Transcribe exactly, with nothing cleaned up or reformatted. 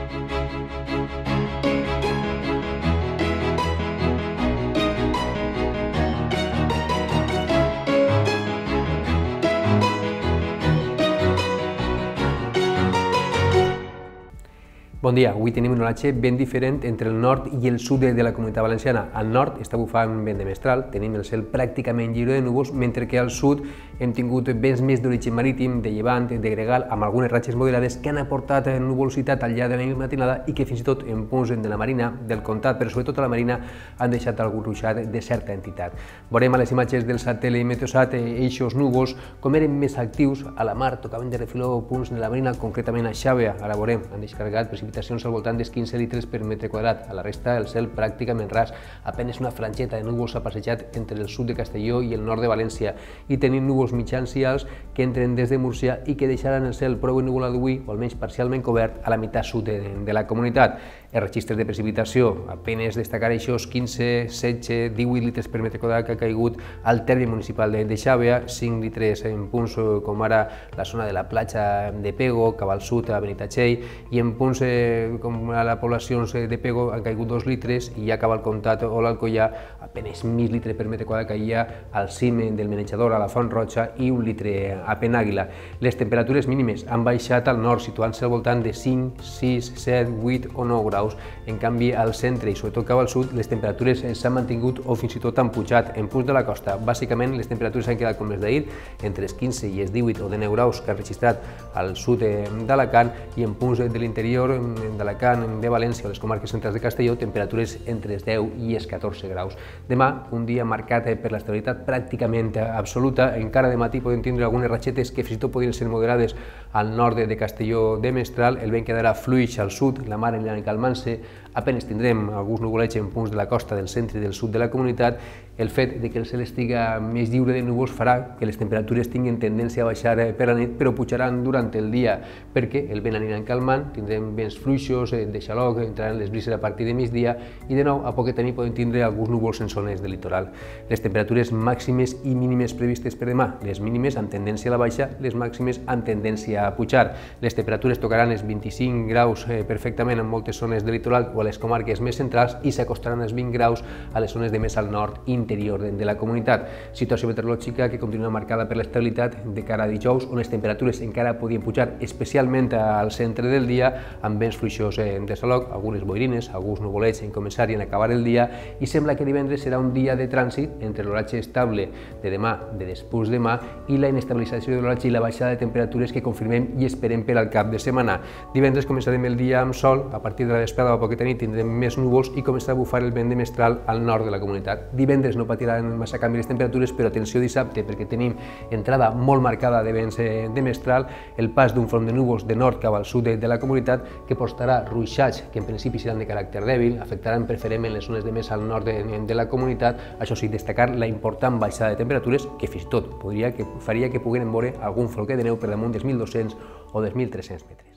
Bon dia, avui tenim un oratge ben diferent entre el nord i el sud de la Comunitat Valenciana. Al nord està bufant vent de mestral, tenim el cel pràcticament lliure de núvols, mentre que al sud hem tingut vents més d'origen marítim, de llevant, de gregal, amb algunes ratxes moderades que han aportat nuvolositat al llarg de la nit matinada i que fins i tot en punts de la marina, del comtat, però sobretot a la marina, han deixat algun ruixat de certa entitat. Veurem a les imatges del satèl·lit Meteosat eixos núvols com eren més actius a la mar, tocaven de refiló punts de la marina, concretament a Xàbia, ara veurem, han descarregat precipitacions al voltant dels quinze litres per metre quadrat. A la resta, el cel pràcticament ras, apenes una frangeta de núvols ha passejat entre el sud de Castelló i el nord de València, i tenim núvols mitjans i alts que entren des de Múrcia i que deixaran el cel prou ennuvolat avui, o almenys parcialment cobert, a la meitat sud de, de la comunitat. Els registres de precipitació, apenes destacar aquests quinze, setze, divuit litres per metre quadrat que ha caigut al terme municipal de, de Xàbia, cinc litres en punts com ara la zona de la platja de Pego, cap al sud a Benitatxell, i en punts eh, com a les poblacions de Pego han caigut dos litres, i ja cap al comtat o l'Alcoià apenes mig litre per metre quadrat caia al cim del Menjador, a la Font Roja, i un litre a Penàguila. Les temperatures mínimes han baixat al nord, situant-se al voltant de cinc, sis, set, vuit o nou graus. En canvi, al centre i sobretot cap al sud, les temperatures s'han mantingut o fins i tot han pujat. En punts de la costa, bàsicament, les temperatures han quedat com les d'ahir, entre els quinze i els divuit o dinou graus que ha registrat al sud d'Alacant, i en punts de l'interior d'Alacant, de València o les comarques centrals de Castelló, temperatures entre els deu i els catorze graus. Demà, un dia marcat per l'estabilitat pràcticament absoluta. Encara de matí podem tindre algunes ratxetes que fins i tot podrien ser moderades al nord de Castelló de Mestral. El vent quedarà fluix al sud, la mar anirà calmant-se, apenes tindrem alguns nuvolets en punts de la costa del centre i del sud de la comunitat. El fet de que el cel estiga més lliure de núvols farà que les temperatures tinguin tendència a baixar per la nit, però pujaran durant el dia, perquè el vent anirà calmant, tindrem vents fluixos, de xaloc, entraran les brises a partir de migdia, i de nou, a poc de nit podem tindre alguns núvols en zones del litoral. Les temperatures màximes i mínimes previstes per demà, les mínimes amb tendència a la baixa, les màximes amb tendència a pujar. Les temperatures tocaran els vint-i-cinc graus perfectament en moltes zones del litoral o a les comarques més centrals, i s'acostaran als vint graus a les zones de més al nord interior de la comunitat. Situació meteorològica que continua marcada per l'estabilitat de cara a dijous, on les temperatures encara podien pujar, especialment al centre del dia, amb vents fluixos de xaloc, algunes boirines, alguns nuvolets en començar i en acabar el dia, i sembla que divendres serà un dia de trànsit entre l'oratge estable de demà, de després demà, i la inestabilització de l'oratge i la baixada de temperatures que confirmem i esperem per al cap de setmana. Divendres començarem el dia amb sol, a partir de la vesprada o a poqueta nit tindrem més núvols i començarà a bufar el vent de mestral al nord de la comunitat. Divendres no patiran massa canvi les temperatures, però atenció dissabte, perquè tenim entrada molt marcada de vents de mestral, el pas d'un front de núvols de nord cap al sud de la comunitat que portarà ruixats que en principi seran de caràcter dèbil, afectaran preferentment les zones de més al nord de la comunitat. Això sí, destacar la important baixada de temperatures, que fins i tot podria que faria que poguem veure algun floquet de neu per damunt dels mil dos-cents o dels mil tres-cents metres.